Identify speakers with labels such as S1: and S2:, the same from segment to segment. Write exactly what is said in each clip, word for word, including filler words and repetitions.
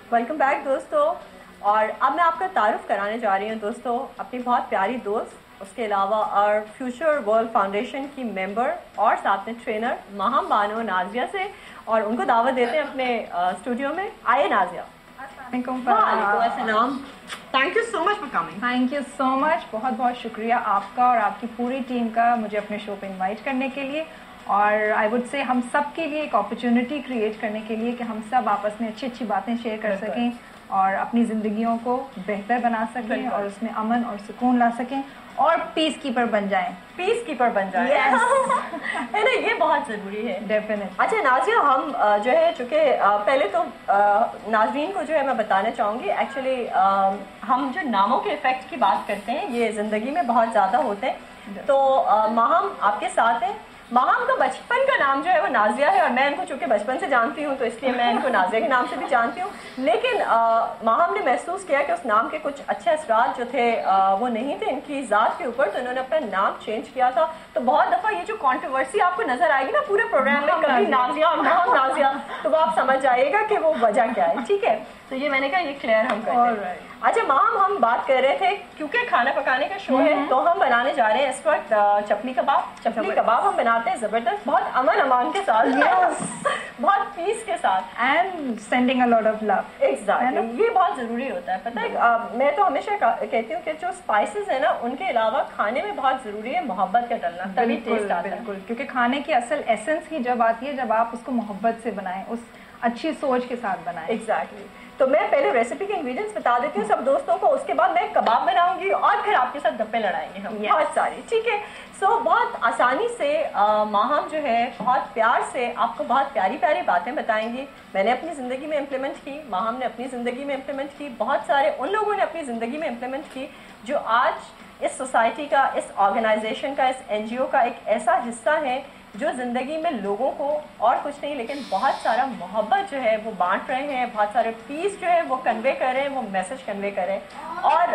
S1: Welcome back دوستو. اور اب میں آپ کا تعارف کرانے جا رہی ہوں دوستو اپنی بہت پیاری دوست, اس کے علاوہ اور فیوچر ورلڈ فاؤنڈیشن کی ممبر اور ساتھ میں ٹرینر ماہم بانو نازیہ سے, اور ان کو دعوت دیتے ہیں اپنے اسٹوڈیو میں. آئیے نازیہ.
S2: وعلیکم
S1: السلام. Thank you so much for coming.
S2: Thank you so much, بہت بہت شکریہ آپ کا اور آپ کی پوری ٹیم کا مجھے اپنے شو پہ انوائٹ کرنے کے لیے. اور آئی وڈ سے ہم سب کے لیے ایک اپرچونٹی کریٹ کرنے کے لیے کہ ہم سب آپس میں اچھی اچھی باتیں شیئر کر سکیں اور اپنی زندگیوں کو بہتر بنا سکیں اور اس میں امن اور سکون لا سکیں اور پیس کیپر بن جائیں.
S1: پیس کیپر بن جائیں ہے نا, یہ بہت ضروری ہے.
S2: ڈیفینیٹ.
S1: اچھا نازیہ, ہم جو ہے چونکہ پہلے تو ناظرین کو جو ہے میں بتانا چاہوں گی, ایکچولی ہم جو ناموں کے افیکٹ کی بات کرتے ہیں یہ زندگی میں بہت زیادہ ہوتے ہیں. تو ماہم آپ کے ساتھ ہیں. ماہم کا بچپن کا نام جو ہے وہ نازیہ ہے, اور میں ان کو چونکہ بچپن سے جانتی ہوں تو اس لیے میں ان کو نازیہ کے نام سے بھی جانتی ہوں. لیکن ماہم نے محسوس کیا کہ اس نام کے کچھ اچھے اثرات جو تھے وہ نہیں تھے ان کی ذات کے اوپر, تو انہوں نے اپنا نام چینج کیا تھا. تو بہت دفعہ یہ جو کانٹروورسی آپ کو نظر آئے گی نا پورے پروگرام میں, کبھی نازیہ اور ماہم نازیہ, تو وہ آپ سمجھ جائیے گا کہ وہ وجہ کیا ہے. ٹھیک ہے, تو یہ میں نے کہا یہ کلیئر ہم کرتے ہیں. اچھا ماہم, ہم بات کر رہے تھے کیونکہ کھانا پکانے کا شو ہے تو ہم بنانے جا رہے ہیں اس وقت چپلی کباب. چپلی کباب ہم بناتے ہیں زبردست, بہت امن امان کے ساتھ, بہت پیس کے ساتھ,
S2: and sending a lot of love.
S1: Exactly, یہ بہت ضروری ہوتا ہے. پتہ ہے میں تو ہمیشہ کہتی ہوں کہ جو اسپائسیز ہیں نا ان کے علاوہ کھانے میں بہت ضروری ہے محبت کا ڈلنا, تبھی ٹیسٹ آتا ہے.
S2: بالکل, کیونکہ کھانے کی اصل ایسنس ہی جب آتی ہے جب آپ اس کو محبت سے بنائیں, اس اچھی سوچ کے ساتھ بنائیں.
S1: ایگزیکٹلی. تو میں پہلے ریسیپی کے انگریڈینٹس بتا دیتی ہوں سب دوستوں کو, اس کے بعد میں کباب بناؤں گی اور پھر آپ کے ساتھ گپے لڑائیں گے ہم بہت ساری. ٹھیک ہے, سو بہت آسانی سے ماہم جو ہے بہت پیار سے آپ کو بہت پیاری پیاری باتیں بتائیں گی. میں نے اپنی زندگی میں امپلیمنٹ کی, ماہم نے اپنی زندگی میں امپلیمنٹ کی, بہت سارے ان لوگوں نے اپنی زندگی میں امپلیمنٹ کی جو آج اس سوسائٹی کا, اس آرگنائزیشن کا, اس این جی او کا ایک ایسا حصہ ہے جو زندگی میں لوگوں کو اور کچھ نہیں لیکن بہت سارا محبت جو ہے وہ بانٹ رہے ہیں, بہت سارے پیس جو ہے وہ کنوے کر رہے ہیں, وہ میسج کنوے کر رہے ہیں. اور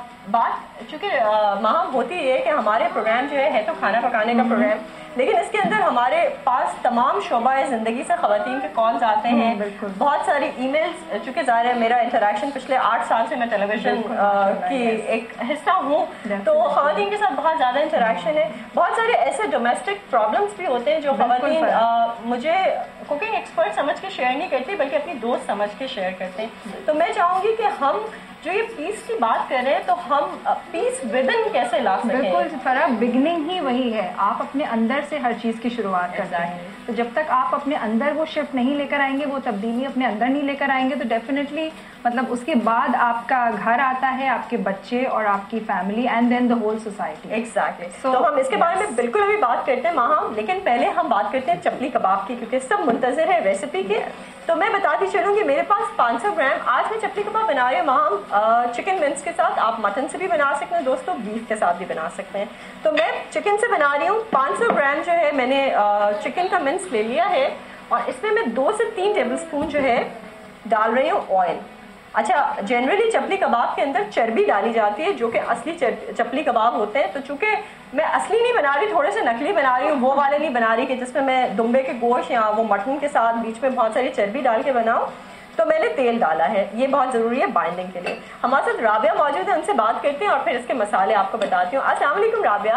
S1: بات چونکہ ماہم ہوتی ہے کہ ہمارے پروگرام جو ہے ہے تو کھانا پکانے کا پروگرام, لیکن اس کے اندر ہمارے پاس تمام شعبہ زندگی سے خواتین کے کالز آتے ہیں, بہت ساری ای میلز, چونکہ ظاہر ہے میرا انٹریکشن پچھلے آٹھ سال سے میں ٹیلی ویژن کی ایک حصہ ہوں تو خواتین کے ساتھ بہت زیادہ انٹریکشن ہے. بہت سارے ایسے ڈومیسٹک پرابلمس بھی ہوتے ہیں جو خواتین مجھے کوکنگ ایکسپرٹ سمجھ کے شیئر نہیں کرتی بلکہ اپنی دوست سمجھ کے شیئر کرتے ہیں. تو میں چاہوں گی کہ ہم جو یہ پیس کی بات کر رہے ہیں تو ہم پیس ود ان کیسے لا سکیں.
S2: بالکل فرح, بگننگ ہی وہی ہے, آپ اپنے اندر سے ہر چیز کی شروعات کرتے ہیں. تو جب تک آپ اپنے اندر وہ شفٹ نہیں لے کر آئیں گے, وہ تبدیلی اپنے اندر نہیں لے کر آئیں گے, تو ڈیفینیٹلی مطلب اس کے بعد آپ کا گھر آتا ہے, آپ کے بچے اور آپ کی family and then the whole society.
S1: Exactly. تو ہم اس کے بارے میں بالکل ابھی بات کرتے ہیں ماہم, لیکن پہلے ہم بات کرتے ہیں چپلی کباب کی کیونکہ سب منتظر ہے ریسیپی کے. تو میں بتاتی چلوں گی میرے پاس پانچ سو گرام آج میں چپلی کباب بنا رہی ہوں ماہم چکن منس کے ساتھ. آپ مٹن سے بھی بنا سکتے ہیں دوستوں, بیف کے ساتھ بھی بنا سکتے ہیں. تو میں چکن سے بنا رہی ہوں. پانچ سو گرام جو ہے میں نے چکن کا منس لے لیا ہے اور اس میں میں دو سے تین ٹیبل اسپون جو ہے ڈال رہی ہوں آئل. اچھا, جنرلی چپلی کباب کے اندر چربی ڈالی جاتی ہے جو کہ اصلی چپلی کباب ہوتے ہیں. تو چونکہ میں اصلی نہیں بنا رہی, تھوڑے سے نقلی بنا رہی ہوں, وہ والے نہیں بنا رہی کہ جس میں میں دمبے کے گوشت یا وہ مٹن کے ساتھ بیچ میں بہت ساری چربی ڈال کے بناؤں. تو میں نے تیل ڈالا ہے, یہ بہت ضروری ہے بائنڈنگ کے لیے. ہمارے ساتھ رابعہ موجود ہے, ان سے بات کرتے ہیں اور پھر اس کے مسالے آپ کو بتاتی ہوں. السلام علیکم رابعہ.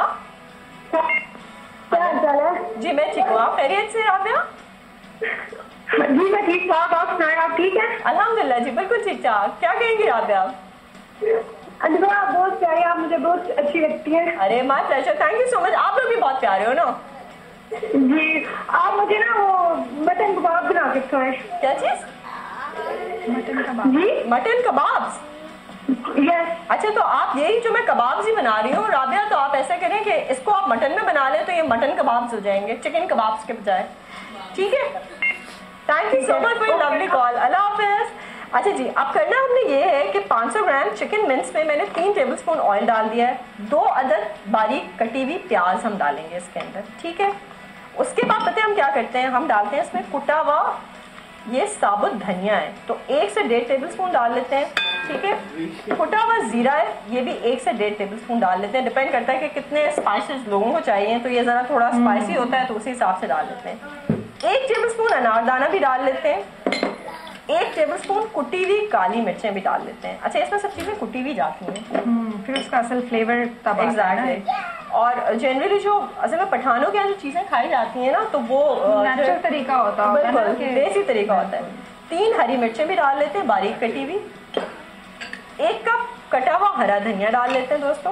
S1: جی میں ٹھیک ہوں, آپ خیریت سے رابعہ؟
S3: جی میں ٹھیک ٹھاک, آپ سنائیں آپ ٹھیک ہیں؟
S1: الحمد للہ جی بالکل ٹھیک ٹھاک. کیا کہیں گی رابعہ؟
S3: انجبا آپ بہت پیاری, آپ مجھے بہت اچھی لگتی ہیں.
S1: ارے my pleasure, thank you so much. آپ لوگ بھی بہت پیارے ہو نا.
S3: جی آپ مجھے نا وہ مٹن کباب بنا کے کھائیں.
S1: کیا چیز؟
S2: مٹن کباب.
S3: جی
S1: مٹن کباب.
S3: یس.
S1: اچھا, تو آپ یہی جو میں کبابز ہی بنا رہی ہوں رابعہ, تو آپ ایسا کریں کہ اس کو آپ مٹن میں بنا لیں تو یہ مٹن کبابز ہو جائیں گے, چکن کبابز کے بجائے. ٹھیک ہے, thank you so much for your lovely call. Allah حافظ. اچھا جی, اب کرنا ہم نے یہ ہے کہ پانچ سو گرام چکن منس میں میں نے تین ٹیبل اسپون آئل ڈال دیا ہے. دو عدد باریک کٹی ہوئی پیاز ہم ڈالیں گے اس کے اندر. ٹھیک ہے, اس کے بعد پتہ ہے ہم کیا کرتے ہیں, ہم ڈالتے ہیں اس میں کٹا ہوا یہ ثابت دھنیا ہے, تو ایک سے ڈیڑھ ٹیبل اسپون ڈال لیتے ہیں. ٹھیک ہے, کٹا ہوا زیرہ ہے, یہ بھی ایک سے ڈیڑھ ٹیبل اسپون ڈال لیتے ہیں. ڈپینڈ کرتا ہے کہ کتنے اسپائسز لوگوں کو چاہیے, تو یہ ذرا تھوڑا اسپائسی ہوتا ہے تو اسی حساب سے ڈال لیتے ہیں. ایک ٹیبل اسپون انار دانہ بھی ڈال لیتے ہیں. एक टेबल स्पून कुटी हुई काली मिर्चें भी डाल लेते हैं। अच्छा, इसमें सब चीजें कुटी हुई जाती हैं,
S2: फिर उसका असल फ्लेवर तब आता है ना।
S1: और जनरली जो असल में पठानों के यहाँ जो चीजें खाई जाती हैं ना, तो वो
S2: नेचुरल तरीका होता है,
S1: बिल्कुल देसी तरीका होता है। तीन हरी मिर्चें भी डाल लेते हैं बारीक कटी हुई। एक कप कटा हुआ हरा धनिया डाल लेते हैं दोस्तों।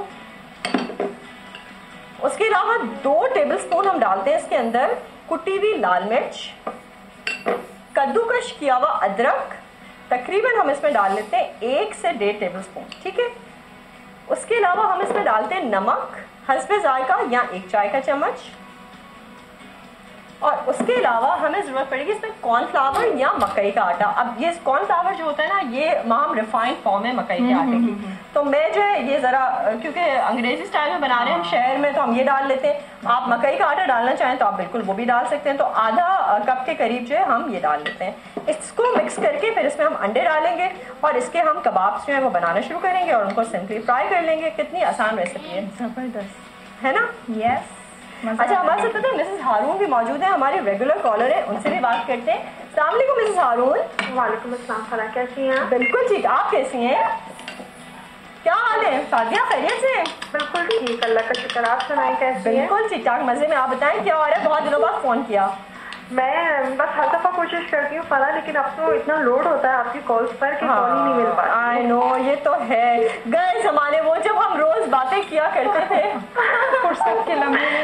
S1: उसके अलावा दो टेबलस्पून हम डालते हैं इसके अंदर कुटी हुई लाल मिर्च, कद्दूकश किया हुआ अदरक, तकरीबन हम इसमें डाल लेते हैं एक से डेढ़ टेबलस्पून, ठीक है। उसके अलावा हम इसमें डालते हैं नमक हस्बे जायका या एक चाय का चम्मच। और उसके अलावा हमें ज़रूरत पड़ेगी इसमें कॉर्नफ्लावर या मकई का आटा। अब ये कॉर्नफ्लावर जो होता है ना, ये माम रिफाइंड फॉर्म है मकई के आटे की, तो मैं जो है ये ज़रा क्योंकि अंग्रेजी स्टाइल में बना रहे हैं हम शहर में, तो हम ये डाल लेते हैं। आप मकई का आटा डालना चाहें तो आप बिल्कुल वो भी डाल सकते हैं। तो आधा कप के करीब जो है हम ये डाल लेते हैं। इसको मिक्स करके फिर इसमें हम अंडे डालेंगे और इसके हम कबाब्स जो है वो बनाना शुरू करेंगे और उनको सिंपली फ्राई कर लेंगे। कितनी आसान रेसिपी है,
S2: जबरदस्त
S1: है ना?
S2: यस।
S1: अच्छा, हमारे साथ पता है मिसेस हारून भी मौजूद है, हमारे रेगुलर कॉलर है, उनसे भी बात करते हैं। अस्सलाम वालेकुम मिसेस हारून।
S3: वालेकुम अस्सलाम खाला, कैसी हैं?
S1: बिल्कुल ठीक, आप कैसी हैं? क्या हाल है? सादिया खैरियत से?
S3: बिल्कुल ठीक, अल्लाह का शुक्र। आप सुनाएं कैसी हैं?
S1: बिल्कुल ठीक ठाक, मजे में। आप बताएं क्या हो रहा है? बहुत दिनों बाद फोन किया।
S3: मैं बस हर दफा कोशिश करती हूँ फला, लेकिन अब तो इतना लोड होता है आपकी कॉल्स पर कि कॉल ही नहीं मिल पाती।
S1: आई नो, ये तो है। गए जमाने वो जब हम रोज बातें किया करते थे,
S2: फुर्सत के लम्हे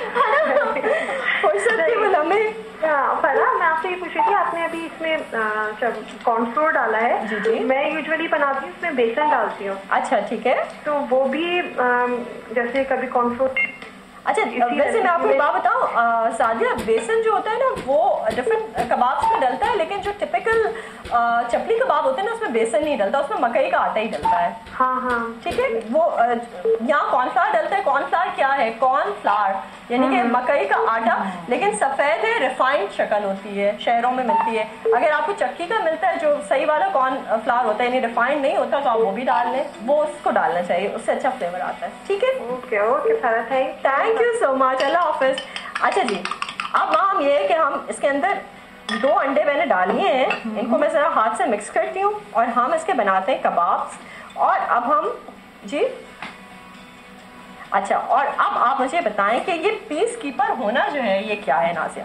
S1: फुर्सत के लम्हे।
S3: फला, मैं आपसे ये पूछ रही थी, आपने अभी इसमें जब कॉर्नफ्लोर डाला है,
S1: जी जी,
S3: मैं यूजुअली बनाती हूँ उसमें बेसन डालती हूँ।
S1: अच्छा ठीक है,
S3: तो वो भी जैसे कभी कॉर्नफ्लोर।
S1: अच्छा, वैसे मैं आपको एक बात बताऊं सादिया, बेसन जो होता है ना वो डिफरेंट कबाब्स में डलता है, लेकिन जो टिपिकल चपली कबाब होते हैं ना उसमें बेसन नहीं डलता, उसमें मकई का आटा ही डलता है।
S3: हाँ हाँ
S1: ठीक है। वो यहाँ कॉर्नफ्लावर डलता है। कॉर्नफ्लावर क्या है? कॉर्नफ्लावर यानी कि मकई का आटा, लेकिन सफेद है, रिफाइंड शक्ल होती है, शहरों में मिलती है। अगर आपको चक्की का मिलता है जो सही वाला कॉर्नफ्लावर होता है, यानी रिफाइंड नहीं होता, तो आप वो भी डाल लें, वो उसको डालना चाहिए, उससे अच्छा फ्लेवर आता है। ठीक है,
S3: okay okay Sara, thank
S1: thank you so much, Allah हाफिज। अच्छा जी, अब हम ये है कि हम इसके अंदर दो अंडे मैंने डाल लिए हैं, इनको मैं ज़रा हाथ से मिक्स करती हूँ और हम इसके बनाते हैं कबाब्स। और अब हम जी, अच्छा, और अब आप मुझे बताएं कि ये पीस कीपर होना जो है ये क्या है नाज़िया?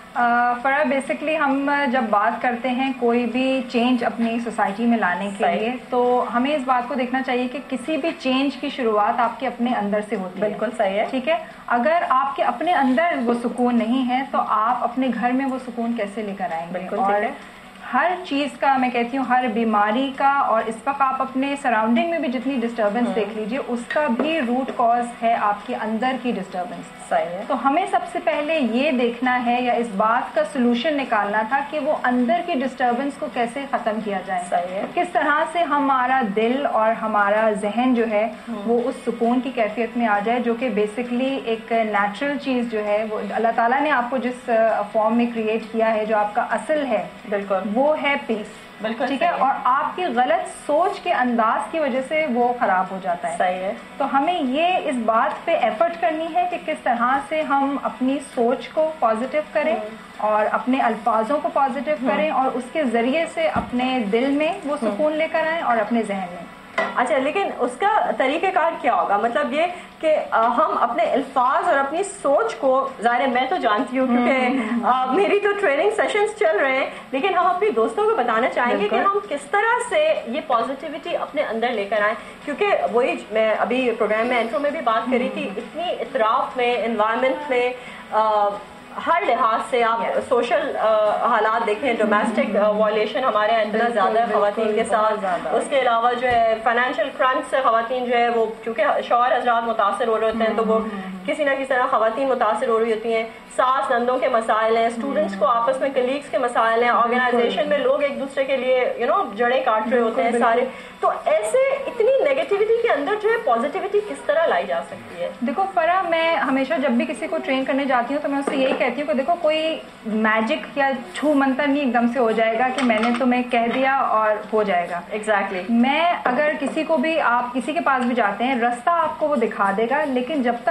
S2: फरा, बेसिकली हम जब बात करते हैं कोई भी चेंज अपनी सोसाइटी में लाने के लिए, तो हमें इस बात को देखना चाहिए कि किसी भी चेंज की शुरुआत आपके अपने अंदर से होती है।
S1: बिल्कुल सही है,
S2: ठीक है। अगर आपके अपने अंदर वो सुकून नहीं है तो आप अपने घर में वो सुकून कैसे लेकर आएंगे?
S1: बिल्कुल
S2: और
S1: है।
S2: हर चीज़ का, मैं कहती हूँ हर बीमारी का, और इस वक्त आप अपने सराउंडिंग में भी जितनी डिस्टर्बेंस देख लीजिए, उसका भी रूट कॉज है आपके अंदर की डिस्टर्बेंस।
S1: सही है।
S2: तो हमें सबसे पहले ये देखना है या इस बात का सलूशन निकालना था कि वो अंदर की डिस्टर्बेंस को कैसे ख़त्म किया जाए।
S1: सही है।
S2: किस तरह से हमारा दिल और हमारा जहन जो है वो उस सुकून की कैफियत में आ जाए, जो कि बेसिकली एक नेचुरल चीज़ जो है, वो अल्लाह ताला ने आपको जिस फॉर्म में क्रिएट किया है, जो आपका असल है,
S1: बिल्कुल
S2: वो है पीस।
S1: बिल्कुल
S2: ठीक है। और आपकी गलत सोच के अंदाज की वजह से वो खराब हो जाता है।
S1: सही है।
S2: तो हमें ये इस बात पे एफर्ट करनी है कि किस तरह से हम अपनी सोच को पॉजिटिव करें और अपने अल्फाजों को पॉजिटिव करें और उसके जरिए से अपने दिल में वो सुकून लेकर आएं और अपने जहन में।
S1: अच्छा, लेकिन उसका तरीक़ेकार क्या होगा? मतलब ये कि हम अपने अल्फाज और अपनी सोच को, ज़ाहिर है मैं तो जानती हूँ क्योंकि मेरी तो ट्रेनिंग सेशंस चल रहे हैं, लेकिन हम अपने दोस्तों को बताना चाहेंगे कि हम किस तरह से ये पॉजिटिविटी अपने अंदर लेकर आएँ। क्योंकि वही मैं अभी प्रोग्राम में इंट्रो में भी बात करी थी, इतनी इतराफ़ में, एनवायरनमेंट में, आ, हर लिहाज से आप सोशल हालात देखें, डोमेस्टिक वायलेशन हमारे यहाँ इतना ज़्यादा है ख़वातीन के साथ। उसके अलावा जो है फाइनेंशियल क्रंच से ख़वातीन जो है वो, क्योंकि शौहर हज़रात मुतासर हो रहे होते हैं, तो वो किसी ना किसी तरह ख़वातीन मुतासर हो रही होती हैं। सास नंदों के मसाइल हैं, स्टूडेंट्स को आपस में कलीग्स के मसाइल हैं, ऑर्गेनाइजेशन में लोग एक दूसरे के लिए यू नो जड़ें काट रहे होते हैं सारे। तो ऐसे इतनी नेगेटिविटी के अंदर जो है पॉजिटिविटी किस तरह लाई जा सकती है?
S2: देखो फरा, मैं हमेशा जब भी किसी को ट्रेन करने जाती हूँ तो मैं उससे यही कहती हूँ कि देखो कोई मैजिक या छू मंतर नहीं एकदम से हो जाएगा कि मैंने तुम्हें कह दिया और हो जाएगा।
S1: Exactly exactly.
S2: मैं अगर किसी को भी, आप किसी के पास भी जाते हैं, रास्ता आपको वो दिखा देगा, लेकिन जब तक उस पर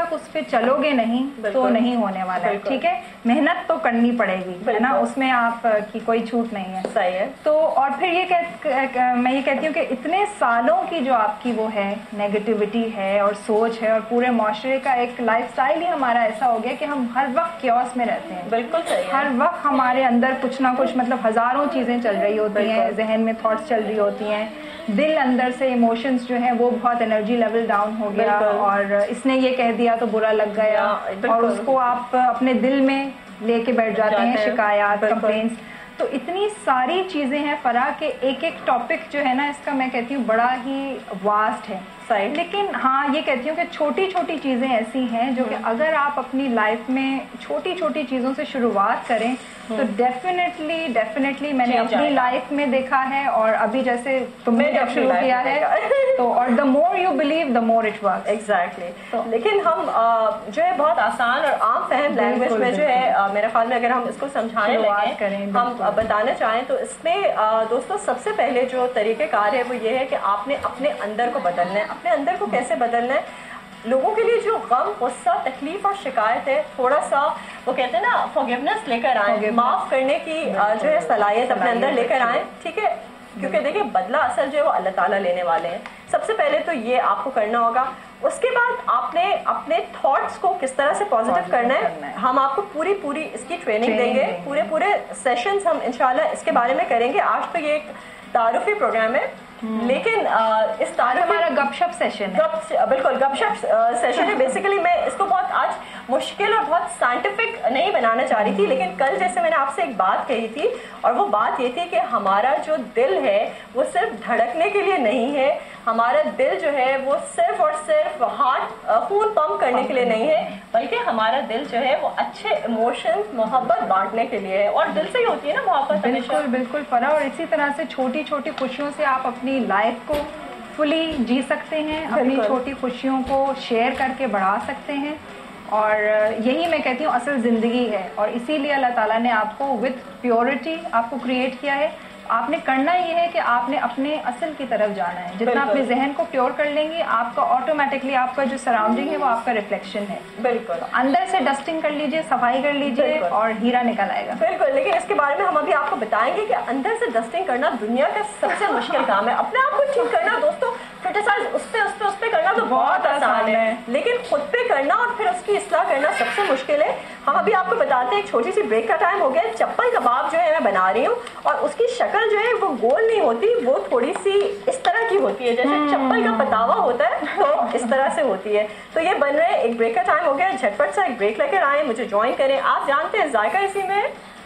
S2: चलोगे नहीं तो नहीं होने वाला है, ठीक है। मेहनत तो करनी पड़ेगी, है ना, उसमें आप की कोई छूट नहीं है।
S1: सही है।
S2: तो और फिर ये कह, मैं ये कहती हूँ कि इतने सालों की जो आपकी वो है नेगेटिविटी है और सोच है और पूरे माशरे का एक लाइफस्टाइल ही हमारा ऐसा हो गया कि हम हर वक्त क्योस में रहते हैं।
S1: बिल्कुल सही है।
S2: हर वक्त हमारे अंदर कुछ ना कुछ, मतलब हजारों चीजें चल रही होती हैं, जहन में थॉट्स चल रही होती हैं, दिल अंदर से इमोशंस जो है वो बहुत एनर्जी लेवल डाउन हो गया और इसने ये कह दिया तो बुरा लग गया और उसको आप अपने दिल में लेके बैठ जाते हैं, शिकायत, कंप्लेंट्स। तो इतनी सारी चीजें हैं फराह के, एक एक टॉपिक जो है ना इसका मैं कहती हूँ बड़ा ही वास्ट है। लेकिन हाँ ये कहती हूँ कि छोटी छोटी चीजें ऐसी हैं जो कि अगर आप अपनी लाइफ में छोटी छोटी चीजों से शुरुआत करें तो डेफिनेटली डेफिनेटली मैंने अपनी लाइफ में देखा है और अभी जैसे तुमने जब शुरू किया है तो और the more you believe the more it works.
S1: Exactly. लेकिन हम जो है बहुत आसान और आम फहम लैंग्वेज में जो है मेरे ख्याल में अगर हम इसको समझाने लगे, हम बताना चाहें तो इसमें दोस्तों सबसे पहले जो तरीक़ेकार है वो ये है कि आपने अपने अंदर को बदलना है। अपने अंदर को कैसे बदलना है? लोगों के लिए जो गम, गुस्सा, तकलीफ और शिकायत है, थोड़ा सा वो कहते हैं ना फॉरगिवनेस लेकर आए, माफ करने की जो है सलाहियत अपने अंदर लेकर आए, ठीक है। क्योंकि देखिए बदला असल जो है वो अल्लाह ताला लेने वाले हैं। सबसे पहले तो ये आपको करना होगा। उसके बाद आपने अपने थॉट्स को किस तरह से पॉजिटिव करना है, हम आपको पूरी पूरी इसकी ट्रेनिंग देंगे। पूरे पूरे सेशंस हम इंशाल्लाह इसके बारे में करेंगे। आज तो ये एक तारुफी प्रोग्राम है, लेकिन आ, इस तारीफ
S2: हमारा गपशप सेशन है।
S1: गप, बिल्कुल गपशप सेशन है। बेसिकली मैं इसको बहुत आज मुश्किल और बहुत साइंटिफिक नहीं बनाना चाह रही थी, लेकिन कल जैसे मैंने आपसे एक बात कही थी और वो बात ये थी कि हमारा जो दिल है वो सिर्फ धड़कने के लिए नहीं है, हमारा दिल जो है वो सिर्फ और सिर्फ हार्ट खून पंप करने के लिए नहीं है, बल्कि हमारा दिल जो है वो अच्छे इमोशंस, मोहब्बत बांटने के लिए है। और दिल से ही होती है ना मोहब्बत।
S2: बिल्कुल बिल्कुल फराह। और इसी तरह से छोटी छोटी खुशियों से आप अपनी लाइफ को फुली जी सकते हैं, अपनी छोटी खुशियों को शेयर करके बढ़ा सकते हैं और यही मैं कहती हूँ असल ज़िंदगी है। और इसीलिए अल्लाह ताला ने आपको विद प्योरिटी आपको क्रिएट किया है। आपने करना ये है कि आपने अपने असल की तरफ जाना है। जितना अपने जहन को प्योर कर लेंगे आपका ऑटोमेटिकली आपका जो सराउंडिंग है वो आपका रिफ्लेक्शन है।
S1: बिल्कुल।
S2: तो अंदर से डस्टिंग कर लीजिए, सफाई कर लीजिए और हीरा निकल आएगा।
S1: बिल्कुल। लेकिन इसके बारे में हम अभी आपको बताएंगे कि अंदर से डस्टिंग करना दुनिया का सबसे मुश्किल काम है। अपने आप को ठीक करना दोस्तों, क्रिटिसाइज उस पे उस पे उस पे करना तो बहुत आसान है, लेकिन खुद पे करना और फिर उसकी इस्लाह करना सबसे मुश्किल है। हम अभी आपको बताते हैं, एक छोटी सी ब्रेक का टाइम हो गया। चप्पल कबाब जो है मैं बना रही हूँ और उसकी शक्ल जो है वो गोल नहीं होती, वो थोड़ी सी इस तरह की होती है, जैसे चप्पल का पतावा होता है तो इस तरह से होती है। तो ये बन रहे हैं। एक ब्रेक का टाइम हो गया, झटपट सा एक ब्रेक लेकर आए, मुझे ज्वाइन करें। आप जानते हैं जायका इसी में